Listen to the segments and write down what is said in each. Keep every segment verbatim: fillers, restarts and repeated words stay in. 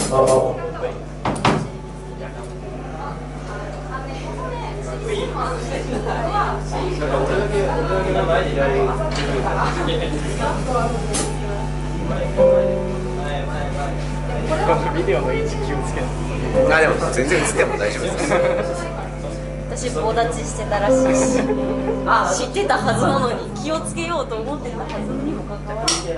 ビデオの位置気をつけない。 あ、でも全然映っても大丈夫です。 私棒立ちしてたらしいし、知ってたはずなのに気をつけようと思ってたはずにもかかわらず。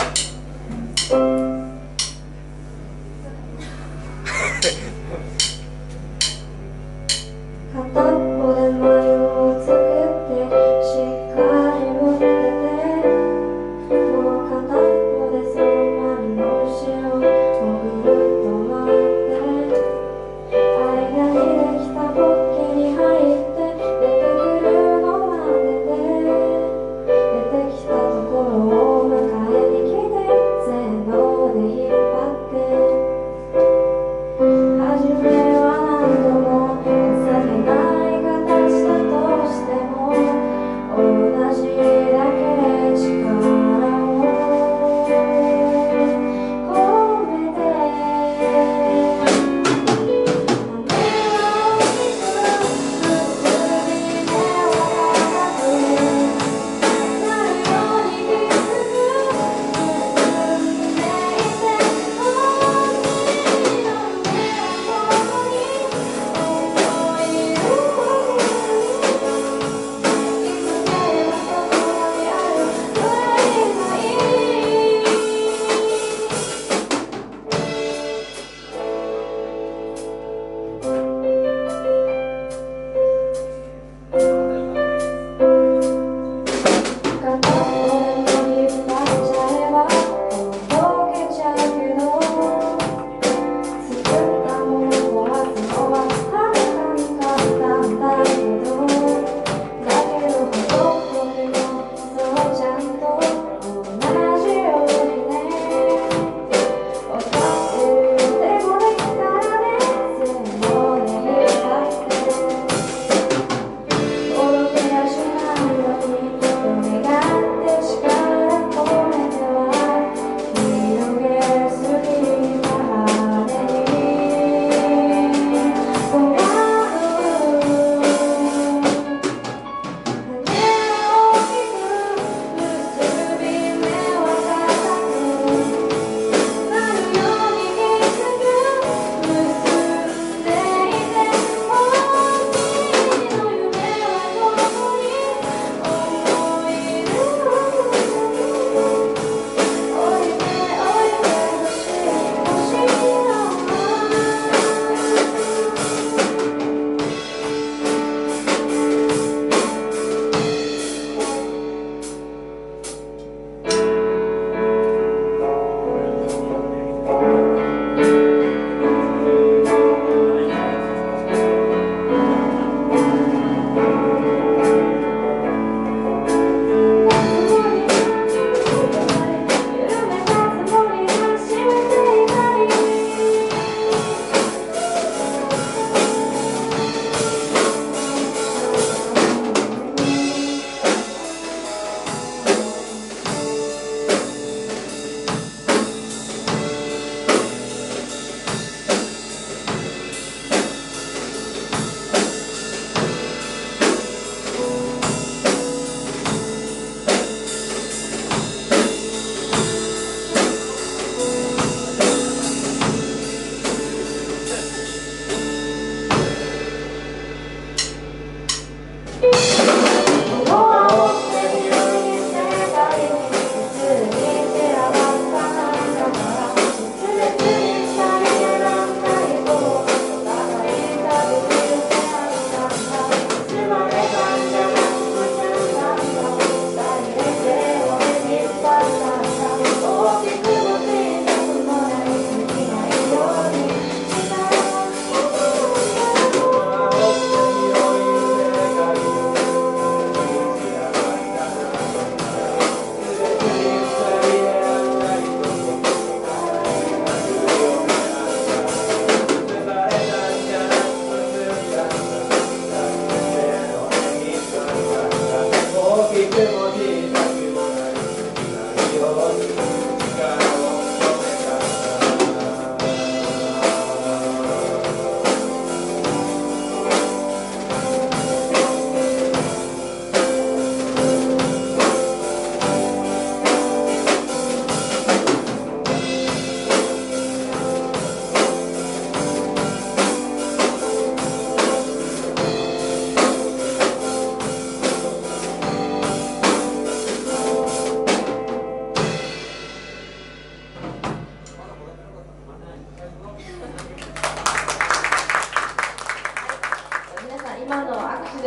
片っぽで眉を作ってしっかり持ってて、もう片っぽでそのままの後ろをぐるっと回って間にできたポッケに入って出てくるの待ってて、出てきたところを迎えに来てせーので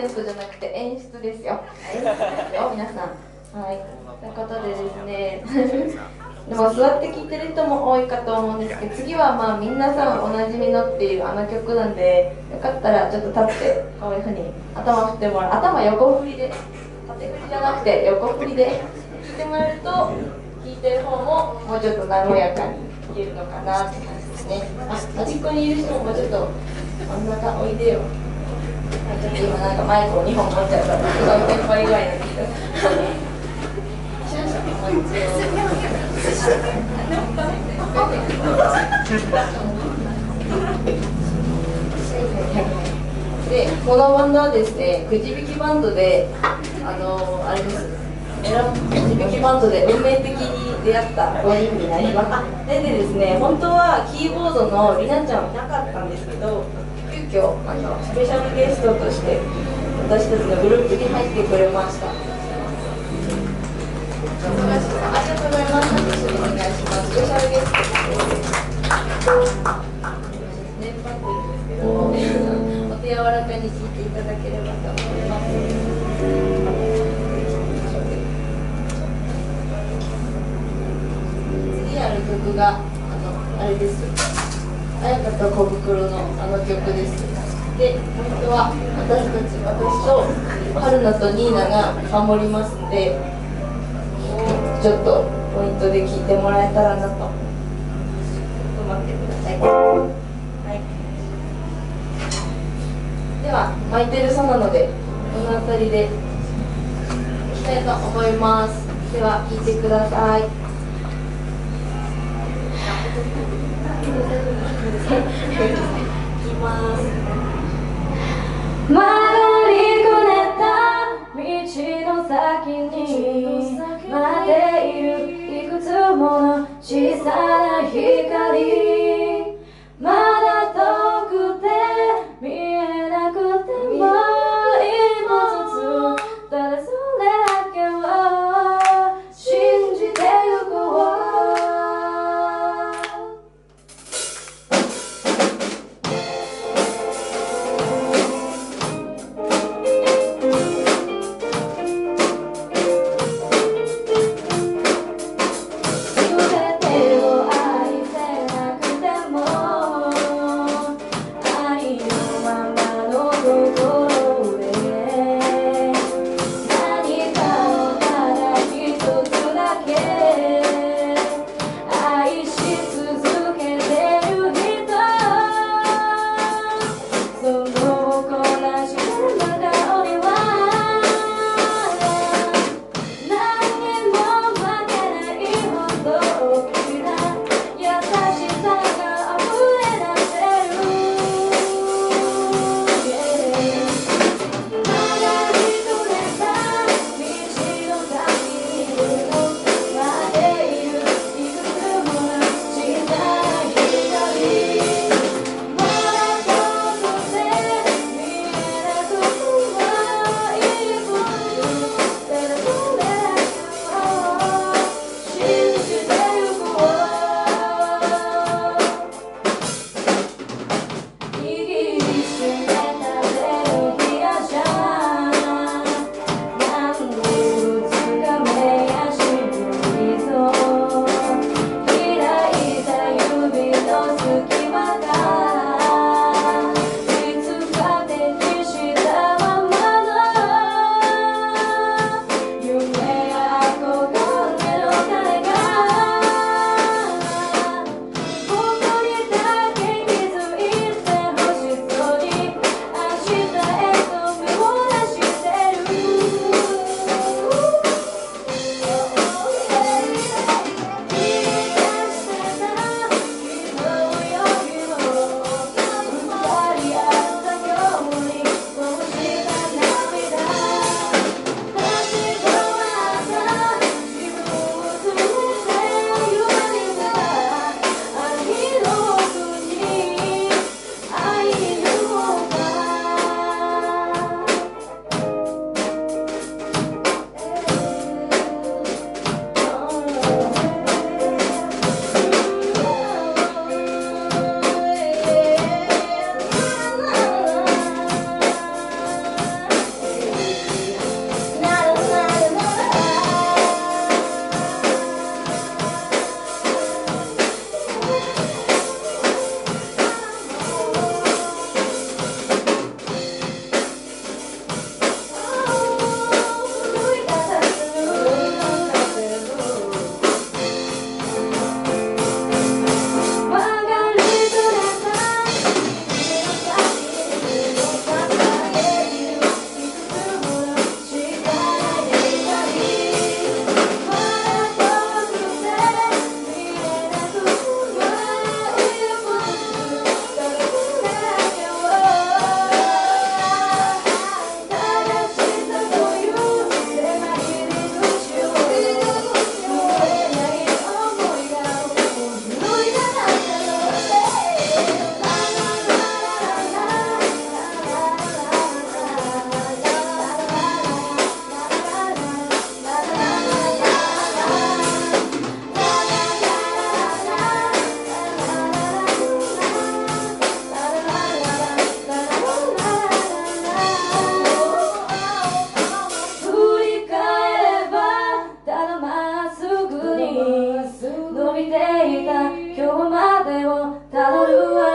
テントじゃなくて演出ですよ。演出ですよ、皆さん。はい、ということでですねでも座って聴いてる人も多いかと思うんですけど、次はまあ皆さんおなじみのっていうあの曲なんで、よかったらちょっと立ってこういうふうに頭振ってもらう。頭横振りで、縦振りじゃなくて横振りで弾いてもらえると、弾いてる方ももうちょっと和やかに弾けるのかなって感じですね。あ、端っこにいる人ももうちょっと真ん中おいでよ。ちょっと今なんかマイクをにほん持っちゃったらすごいテンパり具合なんですけどで、このバンドはですね、くじ引きバンドで、あのー、あれです、くじ引きバンドで運命的に出会ったごにんになります。ででですね、本当はキーボードのりなちゃんはいなかったんですけど、急遽あのスペシャルゲストとして私たちのグループに入ってくれました。ありがとうございます。一緒にお願いします。スペシャルゲスト電波って言うんですけど、お手柔らかに聞いていただければと思います。次やる曲があのあれです。彩香と小袋のあの曲です。で、ポイントは私たち、私と春菜とニーナが守りますので、ちょっとポイントで聞いてもらえたらなと。ちょっと待ってください。はい。では、巻いてるそうなので、この辺りでいきたいと思います。では、聞いてください。いきます。曲がりくねった道の先に待っているいくつもの小さな光、まだ遠くて見えなくても一歩ずつ、ただそれだけは信じてゆこう。全てを愛せ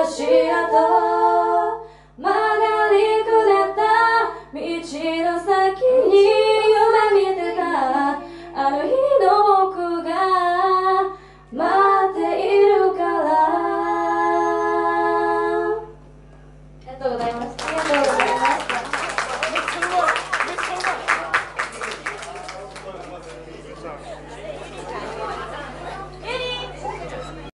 足跡